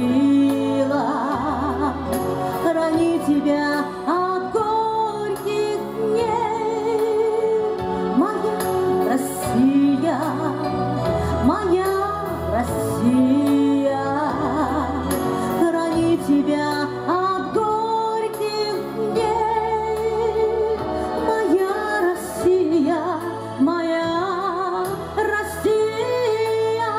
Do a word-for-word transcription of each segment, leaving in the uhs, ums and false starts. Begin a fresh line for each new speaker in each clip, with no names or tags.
сила, храни тебя от горьких дней. Моя Россия, моя Россия, храни тебя от горьких дней. Моя Россия, моя Россия.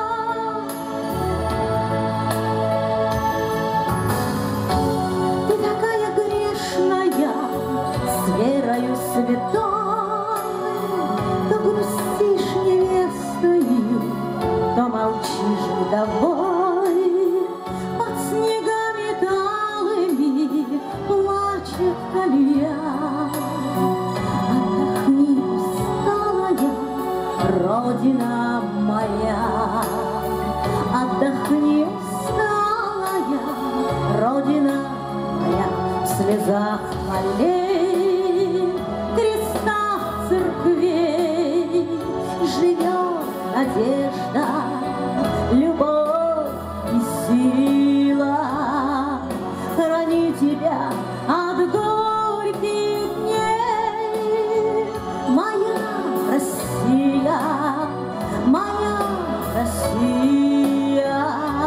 Ты такая грешная, с верою святой, то грустишь невестою, то молчишь вдовой. Под снегами талыми плачет колея. Отдохни, усталая Родина моя, отдохни, усталая Родина моя. В слезах полей, крестах церквей живет надежда, любовь и сила. Храни тебя от горьких дней. Моя Россия, моя Россия,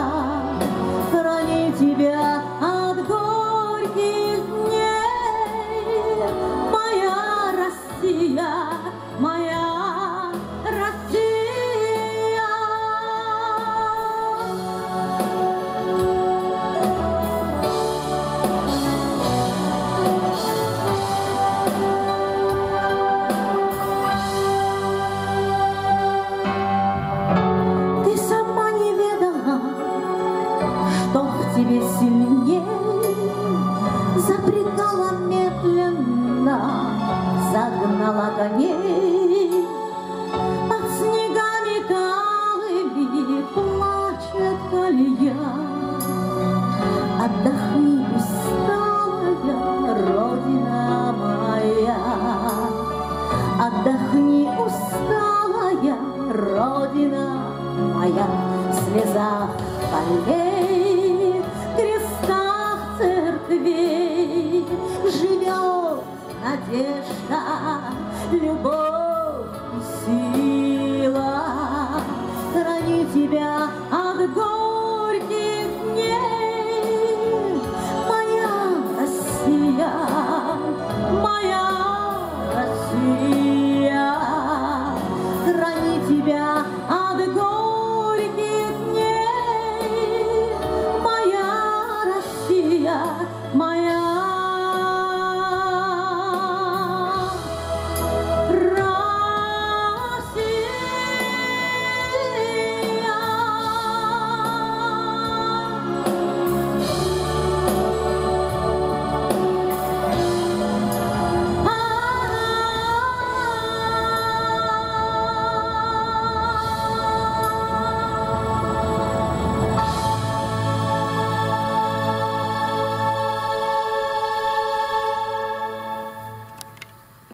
храни тебя от горьких дней. Моя Россия, моя Россия. Ты сама не ведала, что в тебе сильней, запрягала медленно, загнала коней. Под снегами талыми плачет колея. Отдохни, усталая Родина моя, отдохни, усталая Родина моя. В слезах полей